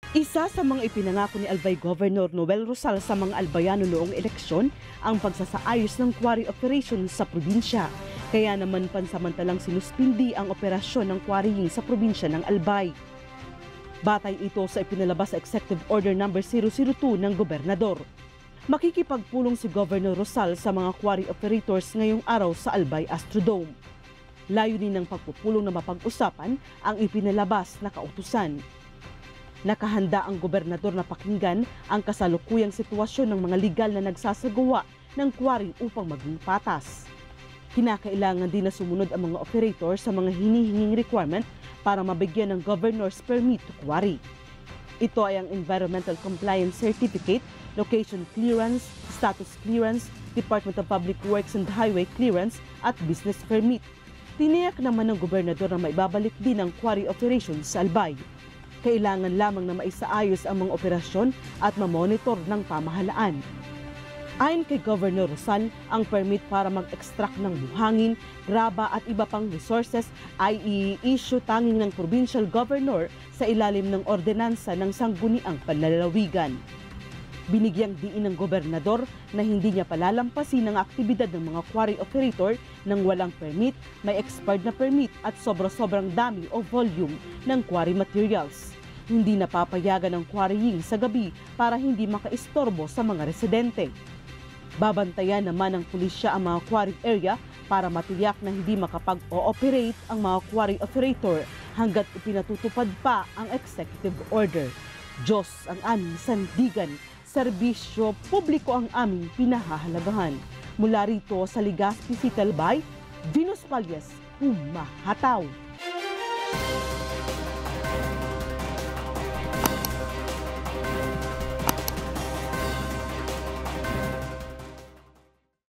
Isa sa mga ipinangako ni Albay Governor Noel Rosal sa mga albayano noong eleksyon ang pagsasaayos ng quarry operation sa probinsya. Kaya naman pansamantalang sinuspindi ang operasyon ng quarrying sa probinsya ng Albay. Batay ito sa ipinalabas sa Executive Order No. 002 ng Gobernador. Makikipagpulong si Governor Rosal sa mga quarry operators ngayong araw sa Albay Astrodome. Layunin ng pagpupulong na mapag-usapan ang ipinalabas na kautusan. Nakahanda ang gobernador na pakinggan ang kasalukuyang sitwasyon ng mga legal na nagsasagawa ng quarry upang maging patas. Kinakailangan din na sumunod ang mga operator sa mga hinihinging requirement para mabigyan ng governor's permit to quarry. Ito ay ang Environmental Compliance Certificate, Location Clearance, Status Clearance, Department of Public Works and Highway Clearance at Business Permit. Tiniyak naman ng gobernador na maibabalik din ang quarry operations sa Albay. Kailangan lamang na maisaayos ang mga operasyon at mamonitor ng pamahalaan. Ayon kay Governor Rosal, ang permit para mag-extract ng buhangin, graba at iba pang resources ay i-issue tanging ng provincial governor sa ilalim ng ordinansa ng sangguniang panlalawigan. Binigyang diin ng gobernador na hindi niya palalampasin ang aktibidad ng mga quarry operator nang walang permit, may expired na permit at sobra-sobrang dami o volume ng quarry materials. Hindi napapayagan ang quarrying sa gabi para hindi makaistorbo sa mga residente. Babantayan naman ng pulisya ang mga quarry area para matiyak na hindi makapag-ooperate ang mga quarry operator hanggat ipinatutupad pa ang executive order. Diyos ang aming sandigan, serbisyo publiko ang aming pinahahalagahan. Mula rito sa Legazpi City, Albay, Venus Palles, Umahataw.